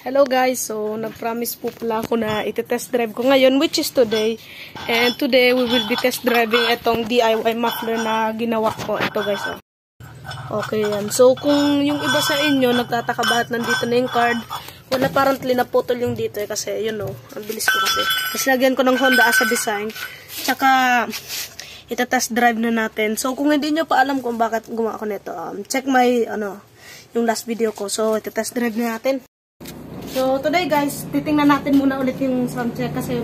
Hello guys, so nag-promise po pala ako na iti-test drive ko ngayon, which is today. And today we will be test driving itong DIY muffler na ginawa ko. Ito guys, oh. Okay yan. So kung yung iba sa inyo nagtataka bakit nandito na yung card, wala, apparently naputol yung dito kasi yun, oh, ang bilis ko kasi. Tapos lagyan ko ng Honda as a design. Tsaka iti-test drive na natin. So kung hindi nyo pa alam kung bakit gumawa ko nito, check my yung last video ko. So iti-test drive na natin. So, today guys, titingnan natin muna ulit yung sound check kasi,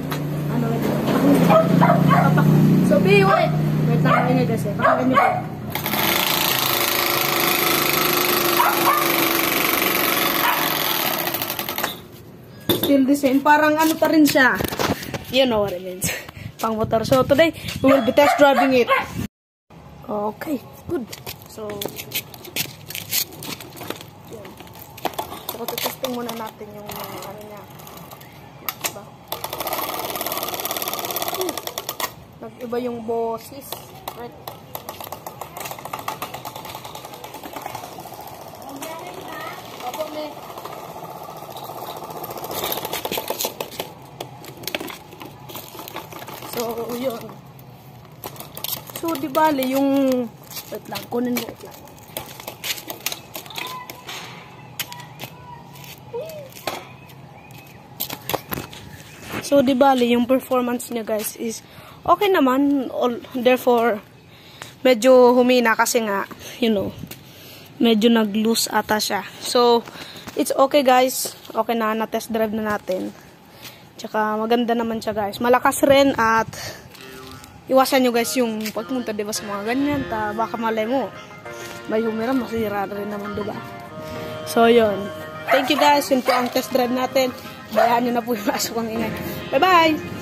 So, wait lang kayo guys eh. Pakinggan nyo po. Still the same. Parang ano pa rin siya. You know what it means. Pang motor. So, today, we will be test driving it. Okay, good. So, testing muna natin yung ano niya. Diba? Nag-iba yung boses. Right? Opo, me. So, yun. So, di bale yung wait lang, kunin mo lang. So, di bali, yung performance niya guys is okay naman. Therefore, medyo humina kasi nga, medyo nag-loose ata siya. So, it's okay guys. Okay na, na-test drive na natin. Tsaka, maganda naman siya guys. Malakas rin at iwasan nyo guys yung pagpunta diba sa mga ganyan. Baka malay mo, may humira, masira rin naman diba. So, yun. Thank you guys. Yun po ang test drive natin. Bayaan nyo na po yung asok ang ingay. Bye-bye!